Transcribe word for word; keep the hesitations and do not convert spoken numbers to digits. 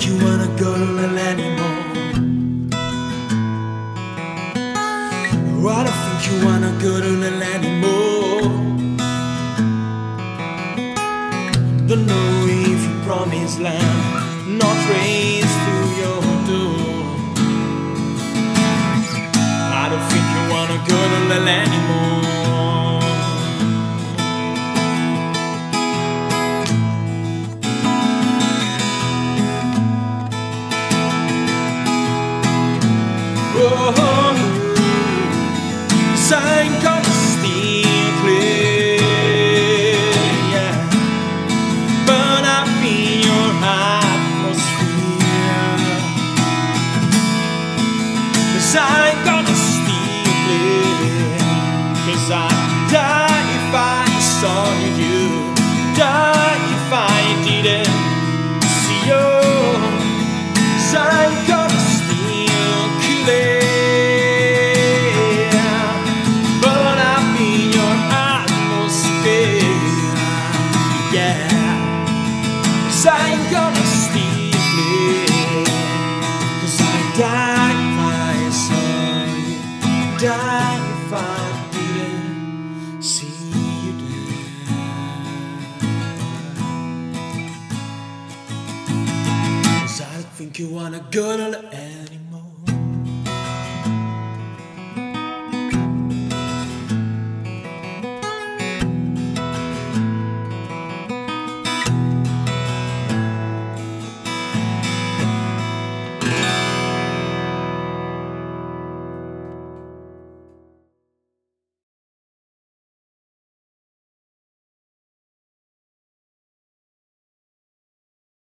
you wanna go to hell anymore. Oh, I don't think you wanna go to hell anymore. Don't know if you promised land not raised through your door. I don't think you wanna go to hell anymore. Oh, 'cause I ain't gonna steal clear, yeah. Burn up in your atmosphere. 'Cause I ain't gonna steal clear. 'Cause I'd die if I saw you. Die if I didn't see you. 'Cause I ain't gonna steal clear. I ain't gonna steal it. 'Cause I'd die if I saw you. Die if I didn't see you there. 'Cause I don't think you wanna go to the anymore.